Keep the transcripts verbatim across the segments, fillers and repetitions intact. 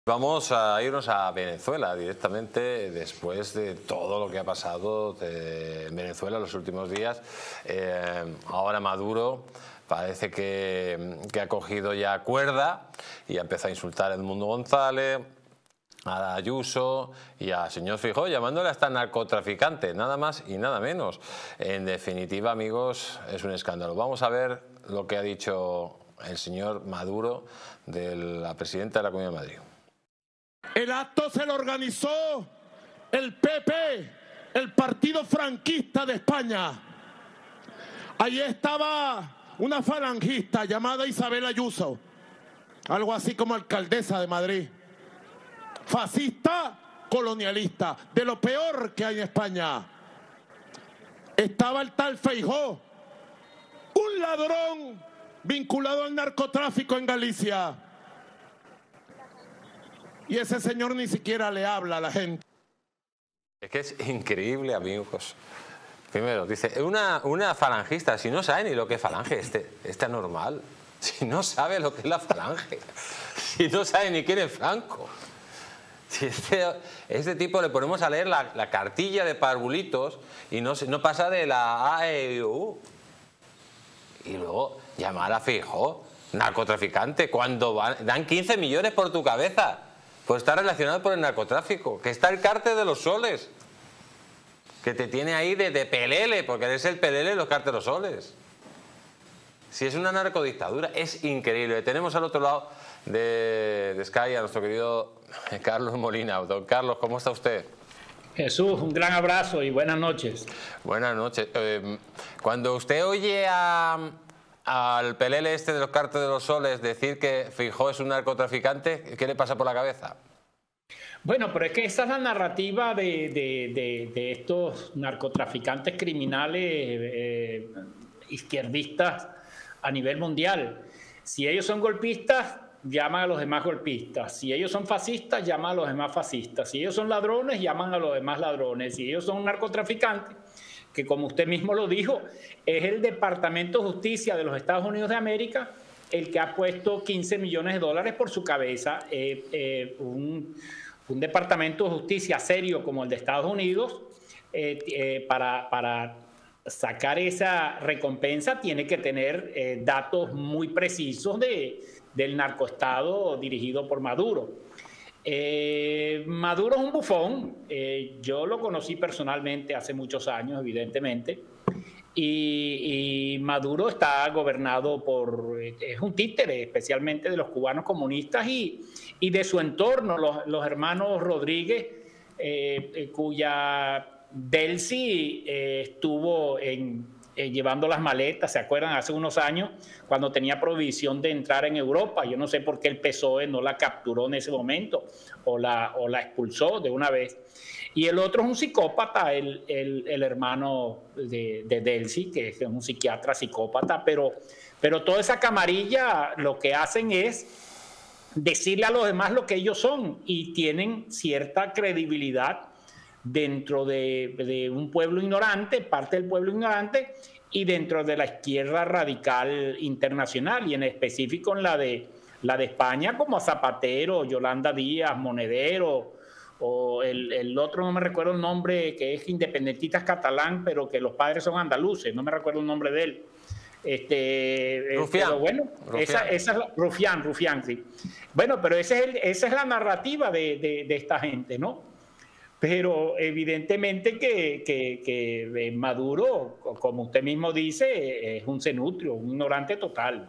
Vamos a irnos a Venezuela directamente después de todo lo que ha pasado en Venezuela en los últimos días. Eh, ahora Maduro parece que, que ha cogido ya cuerda y ha empezado a insultar a Edmundo González, a Ayuso y al señor Feijóo, llamándole hasta narcotraficante, nada más y nada menos. En definitiva, amigos, es un escándalo. Vamos a ver lo que ha dicho el señor Maduro de la presidenta de la Comunidad de Madrid. El acto se lo organizó el P P, el Partido Franquista de España. Allí estaba una falangista llamada Isabel Ayuso, algo así como alcaldesa de Madrid. Fascista, colonialista, de lo peor que hay en España. Estaba el tal Feijóo, un ladrón vinculado al narcotráfico en Galicia. Y ese señor ni siquiera le habla a la gente. Es que es increíble, amigos. Primero, dice, una, una falangista, si no sabe ni lo que es falange, este, este anormal. Si no sabe lo que es la falange. Si no sabe ni quién es Franco. Si este, este tipo le ponemos a leer la, la cartilla de parvulitos y no, no pasa de la A, E, U. Y luego llamar a Feijóo narcotraficante cuando van, dan quince millones por tu cabeza. Pues está relacionado por el narcotráfico, que está el cártel de los soles, que te tiene ahí de, de pelele, porque eres el pelele de los cárteles de los soles. Si es una narcodictadura, es increíble. Tenemos al otro lado de, de Sky a nuestro querido Carlos Molina. Don Carlos, ¿cómo está usted? Jesús, un gran abrazo y buenas noches. Buenas noches. Eh, cuando usted oye a... al pelele este de los cárteles de los soles decir que Feijóo es un narcotraficante, ¿qué le pasa por la cabeza? Bueno, pero es que esa es la narrativa de, de, de, de estos narcotraficantes criminales eh, izquierdistas a nivel mundial. Si ellos son golpistas, llaman a los demás golpistas. Si ellos son fascistas, llaman a los demás fascistas. Si ellos son ladrones, llaman a los demás ladrones. Si ellos son narcotraficantes, que como usted mismo lo dijo, es el Departamento de Justicia de los Estados Unidos de América el que ha puesto quince millones de dólares por su cabeza. Eh, eh, un, un Departamento de Justicia serio como el de Estados Unidos, eh, eh, para, para sacar esa recompensa tiene que tener eh, datos muy precisos de, del narcoestado dirigido por Maduro. Eh, Maduro es un bufón, eh, yo lo conocí personalmente hace muchos años, evidentemente, y, y Maduro está gobernado por, es un títere, especialmente de los cubanos comunistas y, y de su entorno, los, los hermanos Rodríguez, eh, eh, cuya Delcy eh, estuvo en... Eh, llevando las maletas, ¿se acuerdan? Hace unos años, cuando tenía prohibición de entrar en Europa. Yo no sé por qué el P S O E no la capturó en ese momento o la, o la expulsó de una vez. Y el otro es un psicópata, el, el, el hermano de, de Delcy, que es un psiquiatra psicópata, pero, pero toda esa camarilla lo que hacen es decirle a los demás lo que ellos son y tienen cierta credibilidad dentro de, de un pueblo ignorante, parte del pueblo ignorante, y dentro de la izquierda radical internacional, y en específico en la de, la de España, como Zapatero, Yolanda Díaz, Monedero, o el, el otro, no me recuerdo el nombre, que es independentista catalán, pero que los padres son andaluces, no me recuerdo el nombre de él. Este, Rufián. Pero bueno, Rufián. Esa, esa es la, Rufián, Rufián, sí. Bueno, pero ese es el, esa es la narrativa de, de, de esta gente, ¿no? Pero evidentemente que, que, que Maduro, como usted mismo dice, es un cenutrio, un ignorante total.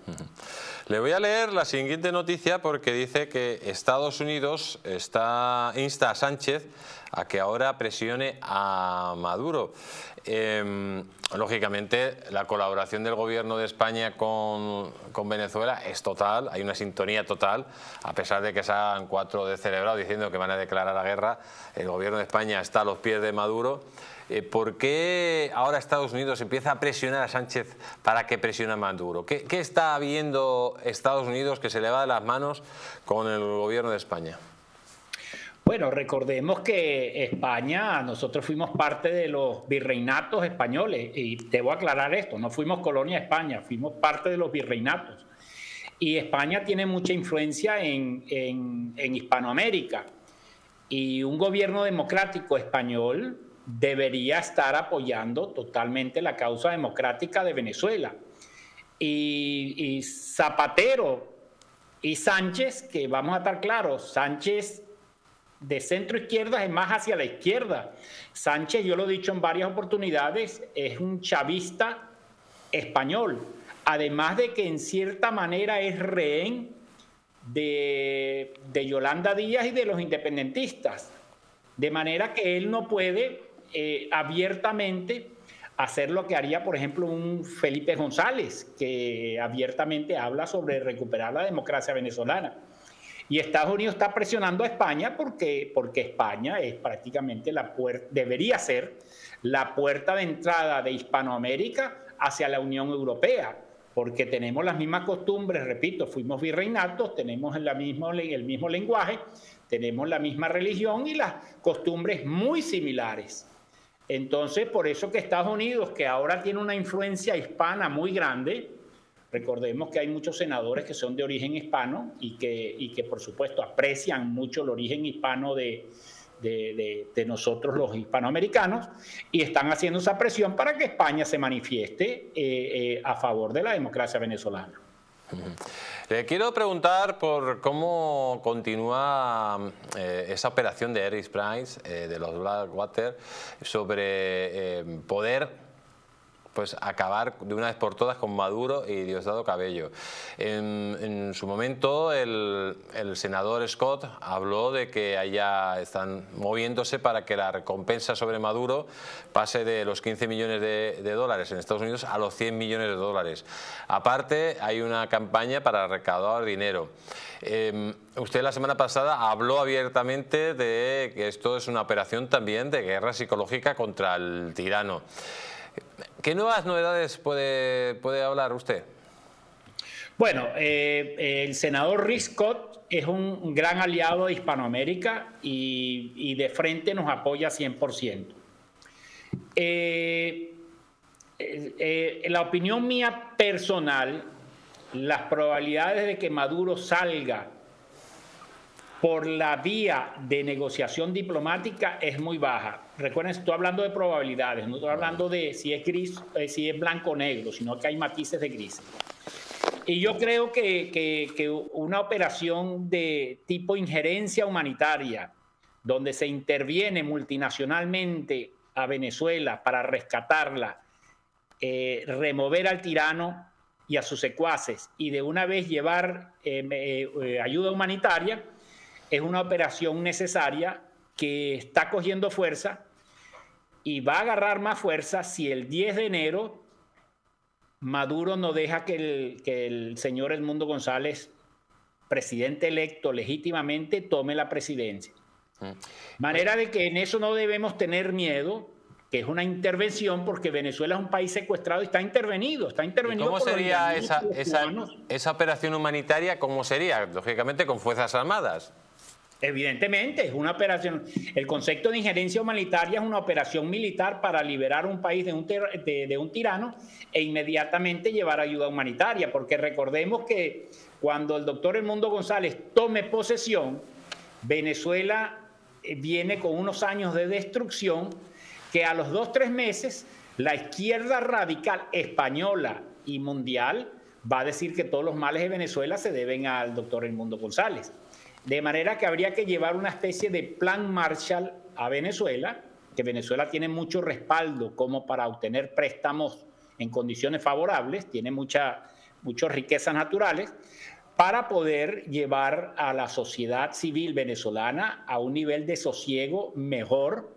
Le voy a leer la siguiente noticia porque dice que Estados Unidos está, insta a Sánchez a que ahora presione a Maduro. Eh, lógicamente, la colaboración del gobierno de España con, con Venezuela es total, hay una sintonía total, a pesar de que se hagan cuatro de celebrado diciendo que van a declarar la guerra, el gobierno de España está a los pies de Maduro. Eh, ¿Por qué ahora Estados Unidos empieza a presionar a Sánchez para que presione a Maduro? ¿Qué, qué está viendo Estados Unidos que se le va de las manos con el gobierno de España? Bueno, recordemos que España, nosotros fuimos parte de los virreinatos españoles, y debo aclarar esto, no fuimos colonia de España, fuimos parte de los virreinatos. Y España tiene mucha influencia en, en, en Hispanoamérica. Y un gobierno democrático español debería estar apoyando totalmente la causa democrática de Venezuela. Y, y Zapatero y Sánchez, que vamos a estar claros, Sánchez de centro izquierda es más hacia la izquierda. Sánchez, yo lo he dicho en varias oportunidades, es un chavista español, además de que en cierta manera es rehén de, de Yolanda Díaz y de los independentistas, de manera que él no puede eh, abiertamente hacer lo que haría, por ejemplo, un Felipe González, que abiertamente habla sobre recuperar la democracia venezolana. Y Estados Unidos está presionando a España porque, porque España es prácticamente la puerta, debería ser la puerta de entrada de Hispanoamérica hacia la Unión Europea, porque tenemos las mismas costumbres, repito, fuimos virreinatos, tenemos el mismo, el mismo lenguaje, tenemos la misma religión y las costumbres muy similares. Entonces, por eso que Estados Unidos, que ahora tiene una influencia hispana muy grande, recordemos que hay muchos senadores que son de origen hispano y que, y que por supuesto, aprecian mucho el origen hispano de, de, de, de nosotros los hispanoamericanos, y están haciendo esa presión para que España se manifieste eh, eh, a favor de la democracia venezolana. Le quiero preguntar por cómo continúa eh, esa operación de Eris Price, eh, de los Blackwater, sobre eh, poder pues acabar de una vez por todas con Maduro y Diosdado Cabello. En, en su momento el, el senador Scott habló de que allá están moviéndose para que la recompensa sobre Maduro pase de los quince millones de, de dólares en Estados Unidos a los cien millones de dólares. Aparte, hay una campaña para recaudar dinero. Eh, usted la semana pasada habló abiertamente de que esto es una operación también de guerra psicológica contra el tirano. ¿Qué nuevas novedades puede, puede hablar usted? Bueno, eh, el senador Rick Scott es un gran aliado de Hispanoamérica y, y de frente nos apoya cien por ciento. Eh, eh, eh, en la opinión mía personal, las probabilidades de que Maduro salga por la vía de negociación diplomática es muy baja. Recuerden, estoy hablando de probabilidades, no estoy hablando de si es gris, eh, si es blanco o negro, sino que hay matices de gris. Y yo creo que, que, que una operación de tipo injerencia humanitaria, donde se interviene multinacionalmente a Venezuela para rescatarla, eh, remover al tirano y a sus secuaces y de una vez llevar eh, eh, ayuda humanitaria, es una operación necesaria que está cogiendo fuerza y va a agarrar más fuerza si el diez de enero Maduro no deja que el, que el señor Edmundo González, presidente electo legítimamente, tome la presidencia. De manera de que en eso no debemos tener miedo, que es una intervención, porque Venezuela es un país secuestrado y está intervenido. Está intervenido. ¿Cómo por sería esa, esa, ciudadanos. esa operación humanitaria? ¿Cómo sería? Lógicamente con Fuerzas Armadas. Evidentemente, es una operación. El concepto de injerencia humanitaria es una operación militar para liberar un país de un, de, de un tirano e inmediatamente llevar ayuda humanitaria, porque recordemos que cuando el doctor Edmundo González tome posesión, Venezuela viene con unos años de destrucción que a los dos, tres meses la izquierda radical española y mundial va a decir que todos los males de Venezuela se deben al doctor Edmundo González. De manera que habría que llevar una especie de plan Marshall a Venezuela, que Venezuela tiene mucho respaldo como para obtener préstamos en condiciones favorables, tiene mucha, muchas riquezas naturales, para poder llevar a la sociedad civil venezolana a un nivel de sosiego mejor,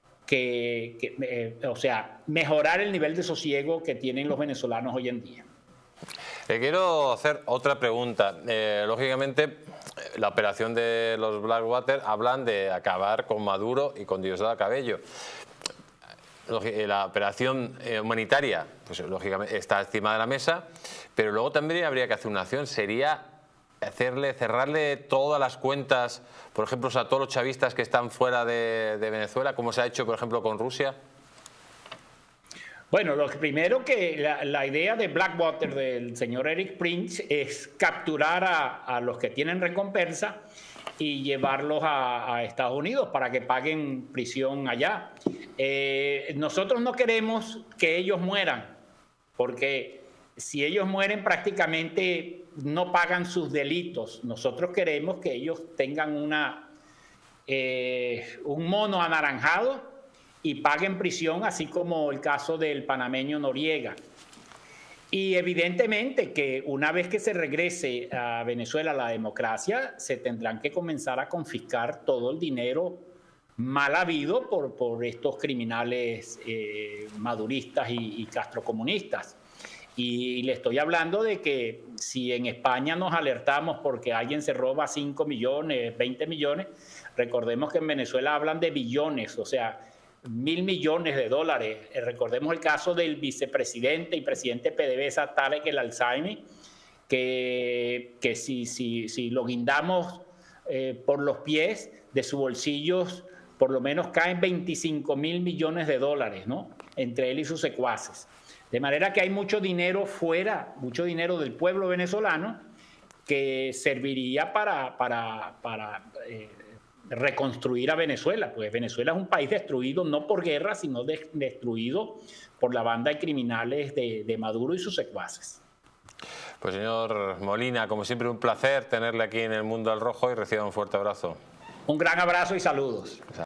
que, que eh, o sea, mejorar el nivel de sosiego que tienen los venezolanos hoy en día. Le quiero hacer otra pregunta. Eh, lógicamente, la operación de los Blackwater hablan de acabar con Maduro y con Diosdado Cabello. La operación humanitaria, pues lógicamente está encima de la mesa, pero luego también habría que hacer una acción. Sería hacerle, cerrarle todas las cuentas, por ejemplo, a todos los chavistas que están fuera de, de Venezuela, como se ha hecho, por ejemplo, con Rusia. Bueno, lo primero que la, la idea de Blackwater del señor Eric Prince es capturar a, a los que tienen recompensa y llevarlos a, a Estados Unidos para que paguen prisión allá. Eh, nosotros no queremos que ellos mueran, porque si ellos mueren prácticamente no pagan sus delitos. Nosotros queremos que ellos tengan una, eh, un mono anaranjado y paguen prisión, así como el caso del panameño Noriega. Y evidentemente que una vez que se regrese a Venezuela la democracia, se tendrán que comenzar a confiscar todo el dinero mal habido por, por estos criminales eh, maduristas y, y castrocomunistas. Y le estoy hablando de que si en España nos alertamos porque alguien se roba cinco millones, veinte millones, recordemos que en Venezuela hablan de billones, o sea, mil millones de dólares. Eh, recordemos el caso del vicepresidente y presidente P D V S A, Tarek El Alzaimi, que, que si, si, si lo guindamos eh, por los pies, de sus bolsillos por lo menos caen veinticinco mil millones de dólares, ¿no? Entre él y sus secuaces. De manera que hay mucho dinero fuera, mucho dinero del pueblo venezolano que serviría para, para, para eh, reconstruir a Venezuela. Pues Venezuela es un país destruido no por guerra, sino de, destruido por la banda de criminales de, de Maduro y sus secuaces. Pues señor Molina, como siempre un placer tenerle aquí en El Mundo al Rojo y reciba un fuerte abrazo. Un gran abrazo y saludos.